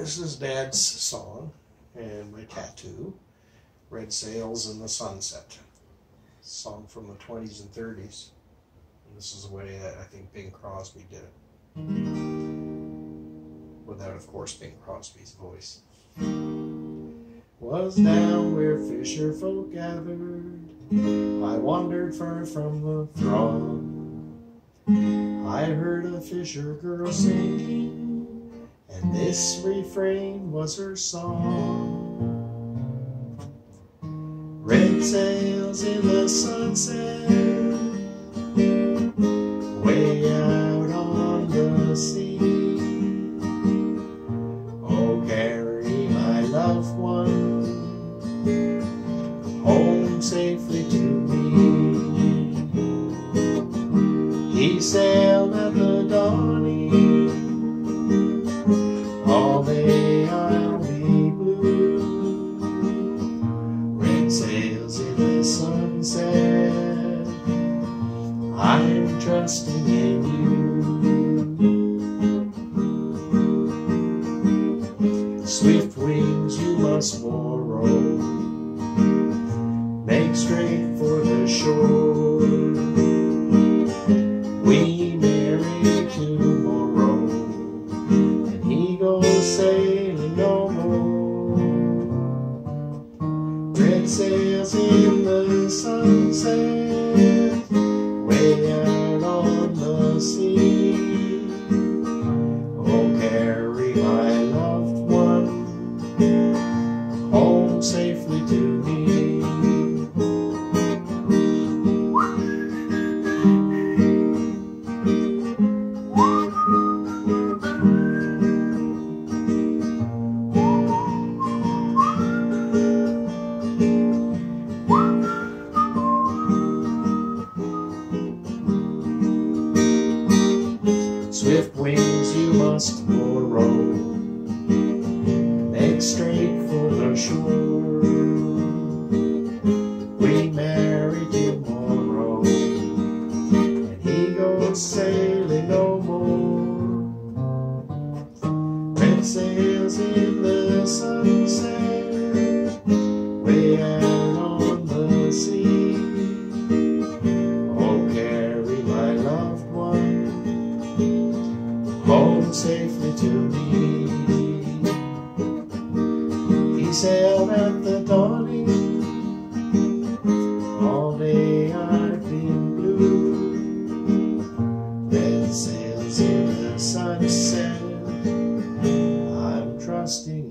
This is Dad's song and my tattoo, Red Sails in the Sunset. Song from the 20s and 30s. And this is the way that I think Bing Crosby did it. Without, of course, Bing Crosby's voice. Was down where fisher folk gathered, I wandered far from the throng. I heard a fisher girl singing, and this refrain was her song. Red sails in the sunset, way out on the sea. Oh, carry my loved one home safely to me. He sailed at the dawning, all day I'll be blue. Red sails in the sunset, I'm trusting in you. Swift wings you must borrow, make straight for the shore. We marry tomorrow, and he goes sailing no more. Red sails in the sunset, way out on the sea. Oh, carry my loved one home safely to me. Swift wings you must borrow, make straight for the shore. We marry tomorrow, and he goes sailing no more. Red sails in the sunset, way out on the sea. Oh, carry my loved one home safely to me. He sailed at the dawning, all day I've been blue. Red sails in the sunset, I'm trusting